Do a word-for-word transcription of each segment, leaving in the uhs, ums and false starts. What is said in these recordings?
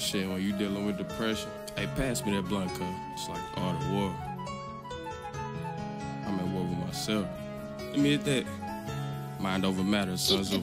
Shit, when you dealing with depression, hey, pass me that blunt, cuz it's like the art of war. I'm at war with myself. Let me hit that. Mind over matter, Sun Tzu.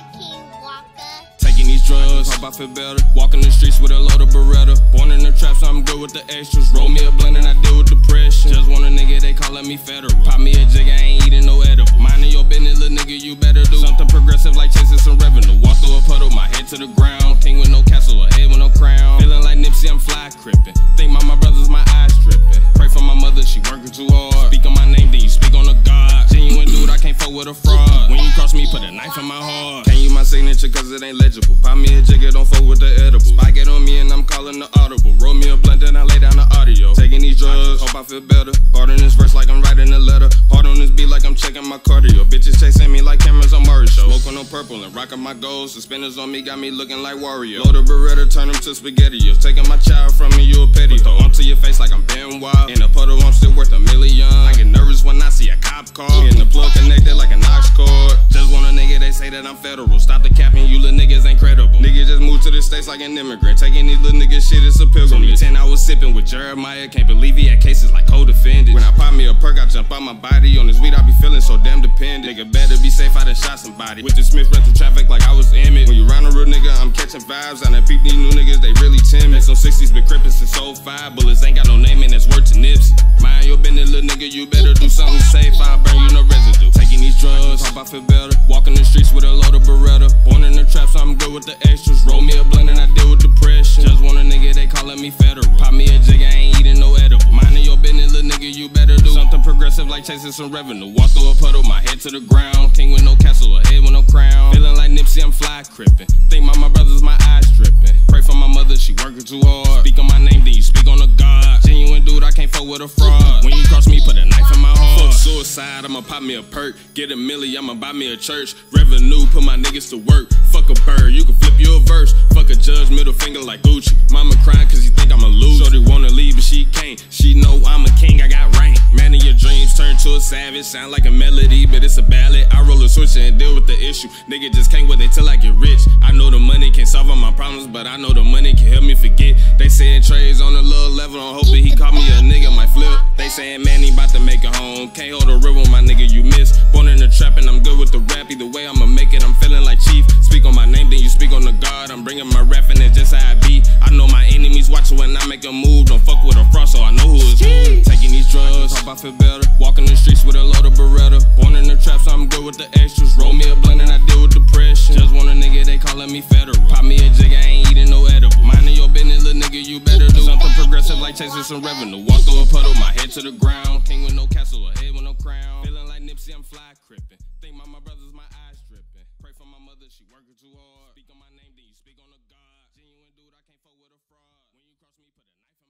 Taking these drugs, hope I feel better. Walking the streets with a load of Beretta. Born in the trap, so I'm good with the extras. Roll me a blunt and I deal with depression. Just want a nigga, they calling me federal. Pop me a jig, I ain't eating no edible. Minding your business, little nigga, you better do something progressive like chasing some revenue. Walk through a puddle, my head to the ground. King with no castle, a head with no crown. Feeling like Nipsey, I'm fly crippin'. Think my, my brothers, my eyes drippin'. Pray for my mother, she working too hard. Speak on my name, then you speak on the God. Genuine dude, I can't fuck with a fraud. When you cross me, put a knife in my heart. Can't use my signature cause it ain't legible. Pop me a jigger, don't fuck with the edible. Spy get on me and I'm calling the audible. Roll me a blunt, then I lay down the audio. Taking these drugs, hope I feel better. Part on this verse like I'm writing a letter. Part on this beat like I'm checking my cardio. Bitches chasing me like cameras on Murray Show. Smoking on purple and rocking my goals. Suspenders on me got me looking like Wario. Load a Beretta, turn them to SpaghettiOs. Taking my child from me, you a petty. Throw arm to your face like I'm Ben Wild. In a puddle, I'm still worth a million. I get nervous when I see a cop car. Getting the plug connected like an aux cord. Just want a nigga, they say that I'm federal. Stop the capping, you little niggas ain't credible. Niggas just moved to the States like an immigrant. Taking these little niggas shit, it's a pilgrimage. ten hours sipping with Jeremiah. Can't believe he had cases like co-defendants. When I pop me a perk, I jump out my body. On this weed, I be feeling so damn dependent. Nigga better be safe, I done shot somebody. With the Smith rental traffic like I was Emmett. When you round a real nigga, I'm catching vibes. I done peep these new niggas, they really timid. They some sixties been crippin' since oh five. Bullets ain't got no name and that's worth to Nipsey. Mind your business, little nigga, you better do something safe. I'll burn you no residue. Taking these drugs, hope I feel better. Walking the streets with a load of Beretta. Born in the trap, so I'm good with the extras. Roll me a blunt and I deal with depression. Just want a nigga, they calling me federal. Pop me a jig, I ain't eating no edible. Minding your business, little nigga, you better do something progressive like chasing some revenue. Walk through a puddle, my head to the ground. King with no castle, a head with no crown. Feeling like Nipsey, I'm fly crippin'. Think my, my brothers, my eyes drippin'. Pray for my mother, she working too hard. Speak on my name, then you speak on the God. Genuine dude, I can't fuck with a fraud. When you cross me, put a knife in my heart. Fuck suicide, I'ma pop me a perk. Get a milli, I'ma buy me a church. Revenue, put my niggas to work. Fuck a bird, you can flip your verse. Fuck a judge, middle finger like Gucci. Mama crying cause you think I'm a loser. Shorty wanna leave but she can't. She know I'm a king, I got rank. Man of your dreams turn to a savage. Sound like a melody, but it's a ballad. I roll a switch and deal with the issue. Nigga just can't wait until I get rich. I know the money can't solve all my problems, but I know the money can help me forget. They saying Trey's on a low level, I'm hoping he call me a nigga, might flip. They saying man, he bout to make it home. Can't hold a ribbon, my nigga, you miss. Born in the trap and I'm good with the rap. Either way, I'ma make it, I'm feeling like Chief. Speak on my name, then you speak on the God. I'm bringing my rap and it's just how I be. I know my enemies watching when I make a move. Don't fuck with a frost, so I know who is who. Taking these drugs, hope I feel better. Walking the streets with a load of Beretta. Born in the trap, so I'm good with the extras. Roll me a blunt and I deal with depression. Just want a nigga, they calling me federal. Pop me a jig, I ain't eating no edible. Minding your business, little nigga, you better do something progressive like chasing some revenue. Walk through a puddle, my head to the ground. King with no castle, a head with no crown. Feeling like Nipsey, I'm fly crippin'. Think my, my brothers, my eyes drippin'. Pray for my mother, she working too hard. Speak on my name, then you speak on the God. Genuine dude, I can't fuck with a fraud. When you cross me, put a knife